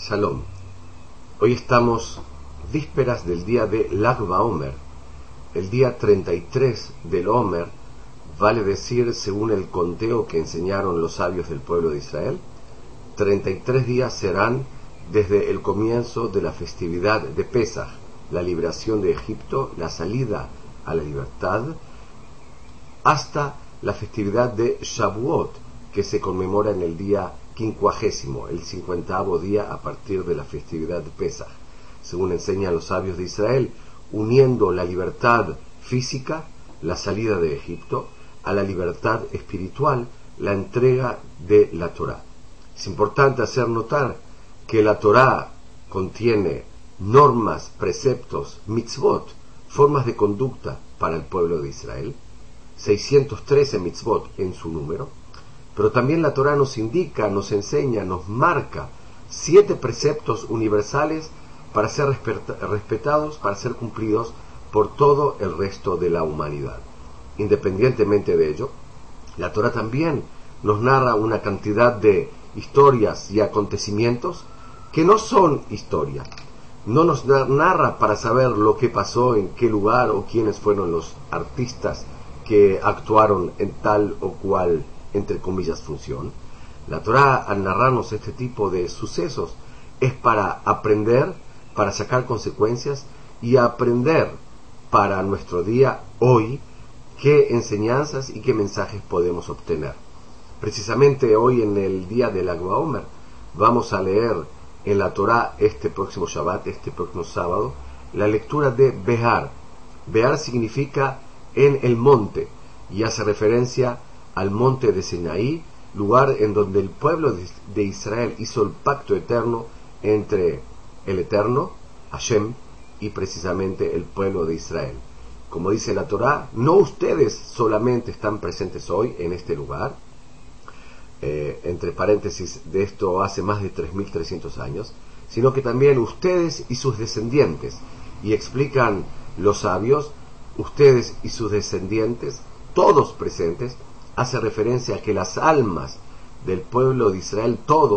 Shalom. Hoy estamos vísperas del día de Lag BaOmer, el día 33 del Omer, vale decir, según el conteo que enseñaron los sabios del pueblo de Israel, 33 días serán desde el comienzo de la festividad de Pesaj, la liberación de Egipto, la salida a la libertad, hasta la festividad de Shavuot, que se conmemora en el día 50, el 50º día a partir de la festividad de Pesaj, según enseñan los sabios de Israel, uniendo la libertad física, la salida de Egipto, a la libertad espiritual, la entrega de la Torá. Es importante hacer notar que la Torá contiene normas, preceptos, mitzvot, formas de conducta para el pueblo de Israel, 613 mitzvot en su número, pero también la Torá nos indica, nos enseña, nos marca 7 preceptos universales para ser respetados, para ser cumplidos por todo el resto de la humanidad. Independientemente de ello, la Torá también nos narra una cantidad de historias y acontecimientos que no son historia. No nos narra para saber lo que pasó, en qué lugar o quiénes fueron los artistas que actuaron en tal o cual, entre comillas, función. La Torá, al narrarnos este tipo de sucesos, es para aprender, para sacar consecuencias y aprender para nuestro día hoy qué enseñanzas y qué mensajes podemos obtener. Precisamente hoy, en el día del Lag BaOmer, vamos a leer en la Torá este próximo Shabbat, este próximo sábado, la lectura de Behar. Behar significa en el monte y hace referencia al monte de Sinaí, lugar en donde el pueblo de Israel hizo el pacto eterno entre el Eterno, Hashem, y precisamente el pueblo de Israel. Como dice la Torá, no ustedes solamente están presentes hoy en este lugar, entre paréntesis, de esto hace más de 3.300 años, sino que también ustedes y sus descendientes. Y explican los sabios, ustedes y sus descendientes, todos presentes, hace referencia a que las almas del pueblo de Israel,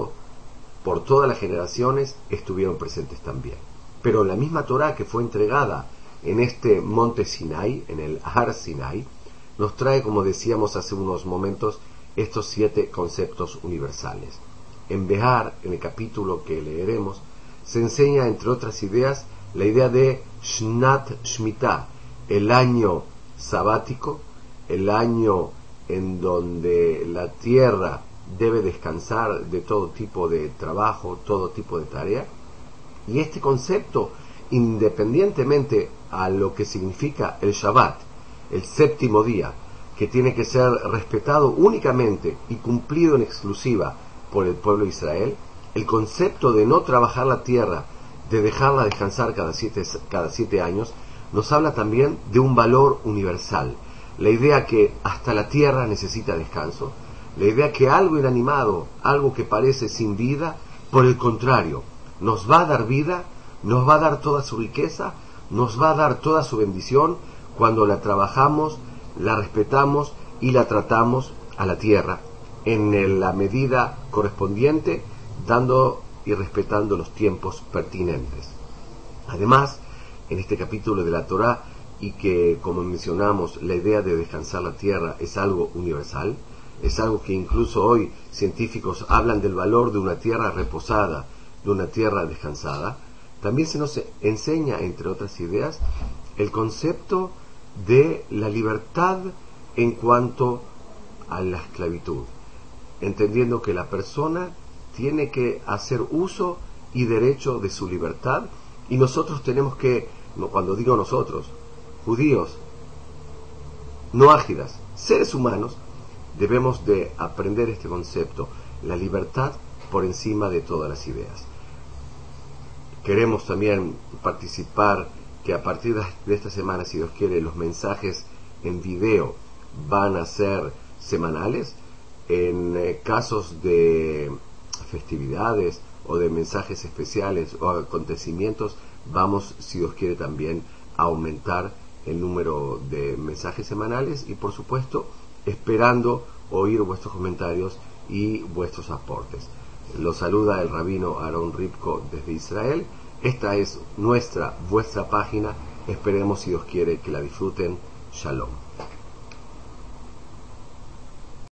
por todas las generaciones, estuvieron presentes también. Pero la misma Torá que fue entregada en este monte Sinai, en el Har Sinai, nos trae, como decíamos hace unos momentos, estos 7 conceptos universales. En Behar, en el capítulo que leeremos, se enseña, entre otras ideas, la idea de Shnat Shmitah, el año sabático, el año en donde la tierra debe descansar de todo tipo de trabajo, todo tipo de tarea. Y este concepto, independientemente a lo que significa el Shabbat, el séptimo día, que tiene que ser respetado únicamente y cumplido en exclusiva por el pueblo de Israel, el concepto de no trabajar la tierra, de dejarla descansar cada 7 años, nos habla también de un valor universal. La idea que hasta la tierra necesita descanso, la idea que algo inanimado, algo que parece sin vida, por el contrario, nos va a dar vida, nos va a dar toda su riqueza, nos va a dar toda su bendición cuando la trabajamos, la respetamos y la tratamos a la tierra en la medida correspondiente, dando y respetando los tiempos pertinentes. Además, en este capítulo de la Torá, y que, como mencionamos, la idea de descansar la tierra es algo universal, es algo que incluso hoy científicos hablan del valor de una tierra reposada, de una tierra descansada. También se nos enseña, entre otras ideas, el concepto de la libertad en cuanto a la esclavitud, entendiendo que la persona tiene que hacer uso y derecho de su libertad, y nosotros tenemos que, cuando digo nosotros, judíos, no ágidas, seres humanos, debemos de aprender este concepto, la libertad por encima de todas las ideas. Queremos también participar, que a partir de esta semana, si Dios quiere, los mensajes en video van a ser semanales. En casos de festividades o de mensajes especiales o acontecimientos, vamos, si Dios quiere, también a aumentar el número de mensajes semanales y, por supuesto, esperando oír vuestros comentarios y vuestros aportes. Lo saluda el rabino Aaron Ripko desde Israel. Esta es vuestra página. Esperemos, si Dios quiere, que la disfruten. Shalom.